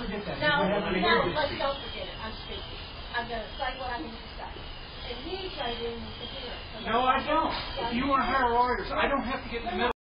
forget that. No, don't forget it. I'm speaking. I'm going to say what I need to say. And you say then you can hear it. No, I don't. If you want to hire lawyers, I don't have to get in the middle.